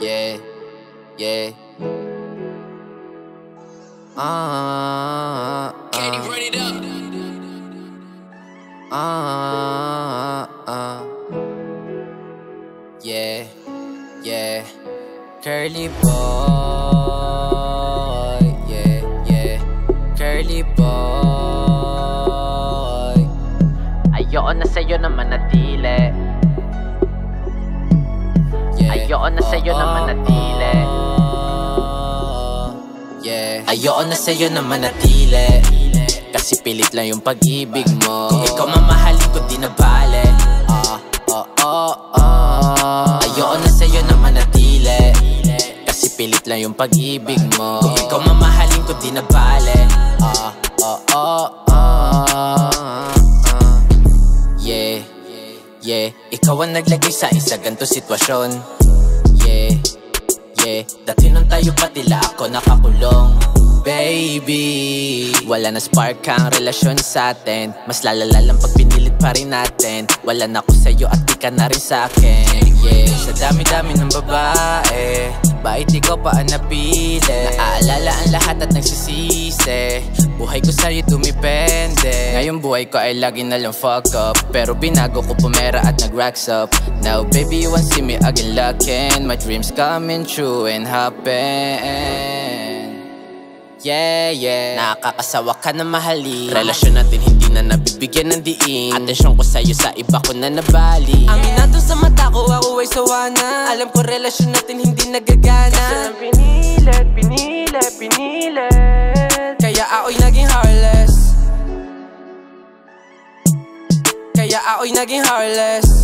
Yeah, yeah. Katie, run it up. Yeah, yeah. Curly boy, yeah, yeah. Curly boy. Ayoko na sa'yo na manatili. Ayoko na sa'yo na manatili. Yeah. Ayoko na sa'yo na manatili, kasi pilit lang yung pag-ibig mo. Kung ikaw mamahalin ko di na bale. Ayoko na sa'yo na manatili, kasi pilit lang yung pag-ibig mo. Kung ikaw mamahalin ko di na bale. Yeah, yeah. Ikaw ang naglagay sa isa ganto sitwasyon. Yeah, yeah. Dati nung tayo pa tila ako nakakulong. Baby, wala na spark ang relasyon sa atin. Mas lalala lang pag pinilit pa rin natin. Wala na ako sa'yo at di ka na rin sa'kin. Yeah, sa dami-dami ng babae, bakit ikaw pa ang napili? Naaalala ang lahat at nagsisisi. Buhay ko sa'yo dumipende. Ngayong buhay ko ay lagi na lang fuck up, pero binago ko pumera at nag-racks up. Now baby you won't see me again looking. My dreams coming true and happen. Yeah, yeah. Nakakasawa ka na mahalin. Relasyon natin hindi na nabibigyan ng diin. Atensyon ko sa'yo sa iba ko na nabali. Aminado sa mata ko, ako ay sawa na. Alam ko relasyon natin hindi nagagana. Kasi lang pinilit, pinilit, pinilit. Kaya ako'y naging heartless. Kaya ako'y naging heartless.